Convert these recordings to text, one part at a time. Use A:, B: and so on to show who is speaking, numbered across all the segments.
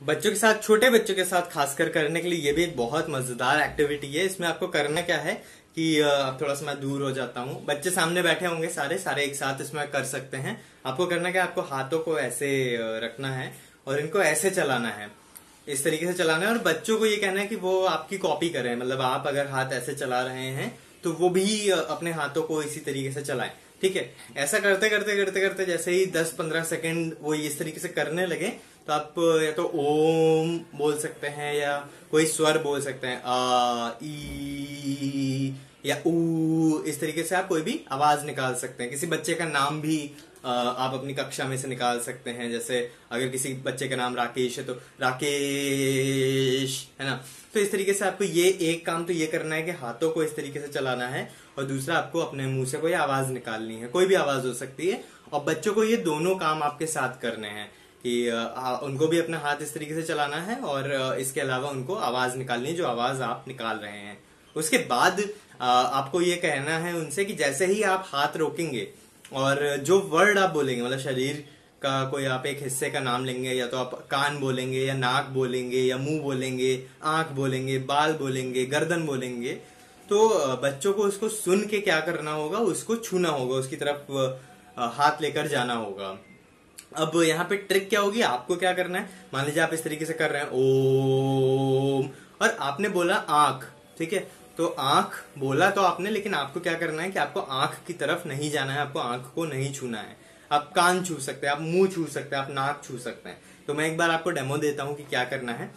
A: बच्चों के साथ, छोटे बच्चों के साथ खासकर करने के लिए ये भी एक बहुत मजेदार एक्टिविटी है। इसमें आपको करना क्या है कि अब थोड़ा सा मैं दूर हो जाता हूँ, बच्चे सामने बैठे होंगे, सारे सारे एक साथ इसमें कर सकते हैं। आपको करना क्या है, आपको हाथों को ऐसे रखना है और इनको ऐसे चलाना है, इस तरीके से चलाना है। और बच्चों को ये कहना है कि वो आपकी कॉपी करें, मतलब आप अगर हाथ ऐसे चला रहे हैं तो वो भी अपने हाथों को इसी तरीके से चलाएं। ठीक है, ऐसा करते करते करते करते जैसे ही 10-15 सेकंड वो इस तरीके से करने लगे तो आप या तो ओम बोल सकते हैं या कोई स्वर बोल सकते हैं, आ ई या ऊ, इस तरीके से आप कोई भी आवाज निकाल सकते हैं। किसी बच्चे का नाम भी आप अपनी कक्षा में से निकाल सकते हैं। जैसे अगर किसी बच्चे का नाम राकेश है तो राकेश, है ना। तो इस तरीके से आपको ये एक काम तो ये करना है कि हाथों को इस तरीके से चलाना है, और दूसरा आपको अपने मुंह से कोई आवाज निकालनी है, कोई भी आवाज हो सकती है। और बच्चों को ये दोनों काम आपके साथ करने हैं कि उनको भी अपना हाथ इस तरीके से चलाना है और इसके अलावा उनको आवाज निकालनी है जो आवाज आप निकाल रहे हैं। उसके बाद आपको ये कहना है उनसे कि जैसे ही आप हाथ रोकेंगे और जो वर्ड आप बोलेंगे, मतलब शरीर का कोई आप एक हिस्से का नाम लेंगे, या तो आप कान बोलेंगे या नाक बोलेंगे या मुंह बोलेंगे, आंख बोलेंगे, बाल बोलेंगे, गर्दन बोलेंगे, तो बच्चों को उसको सुन के क्या करना होगा, उसको छूना होगा, उसकी तरफ हाथ लेकर जाना होगा। अब यहाँ पे ट्रिक क्या होगी, आपको क्या करना है, मान लीजिए आप इस तरीके से कर रहे हैं ओम, और आपने बोला आंख, ठीक है, तो आंख बोला तो आपने, लेकिन आपको क्या करना है कि आपको आंख की तरफ नहीं जाना है, आपको आंख को नहीं छूना है। आप कान छू सकते हैं, आप मुंह छू सकते हैं, आप नाक छू सकते हैं। तो मैं एक बार आपको डेमो देता हूं कि क्या करना है।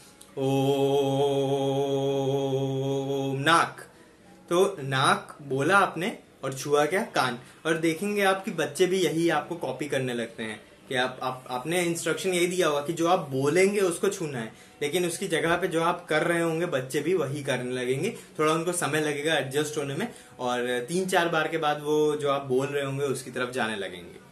A: ओम नाक, तो नाक बोला आपने और छुआ क्या, कान। और देखेंगे आप कि बच्चे भी यही आपको कॉपी करने लगते हैं कि आपने इंस्ट्रक्शन यही दिया होगा कि जो आप बोलेंगे उसको छूना है, लेकिन उसकी जगह पे जो आप कर रहे होंगे बच्चे भी वही करने लगेंगे। थोड़ा उनको समय लगेगा एडजस्ट होने में, और 3-4 बार के बाद वो जो आप बोल रहे होंगे उसकी तरफ जाने लगेंगे।